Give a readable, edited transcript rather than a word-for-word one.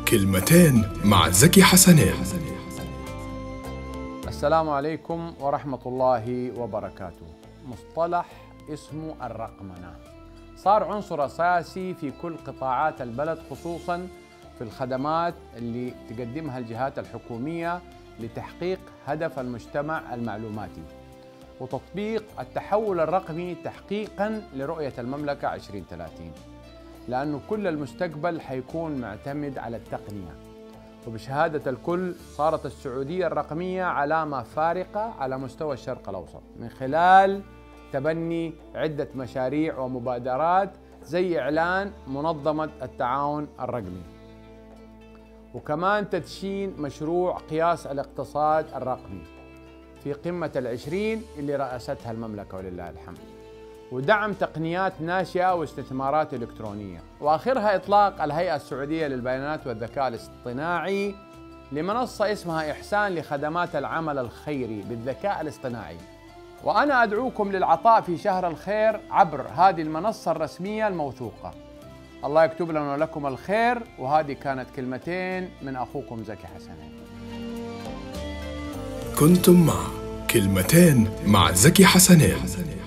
كلمتين مع زكي حسنين. السلام عليكم ورحمة الله وبركاته. مصطلح اسمه الرقمنة صار عنصر أساسي في كل قطاعات البلد، خصوصاً في الخدمات اللي تقدمها الجهات الحكومية لتحقيق هدف المجتمع المعلوماتي وتطبيق التحول الرقمي تحقيقاً لرؤية المملكة 2030، لأنه كل المستقبل حيكون معتمد على التقنية. وبشهادة الكل صارت السعودية الرقمية علامة فارقة على مستوى الشرق الأوسط من خلال تبني عدة مشاريع ومبادرات زي إعلان منظمة التعاون الرقمي، وكمان تدشين مشروع قياس الاقتصاد الرقمي في قمة العشرين اللي رأستها المملكة ولله الحمد، ودعم تقنيات ناشئة واستثمارات إلكترونية، وآخرها إطلاق الهيئة السعودية للبيانات والذكاء الاصطناعي لمنصة اسمها إحسان لخدمات العمل الخيري بالذكاء الاصطناعي. وأنا أدعوكم للعطاء في شهر الخير عبر هذه المنصة الرسمية الموثوقة. الله يكتب لنا ولكم الخير، وهذه كانت كلمتين من أخوكم زكي حسنين. كنتم مع كلمتين مع زكي حسنين.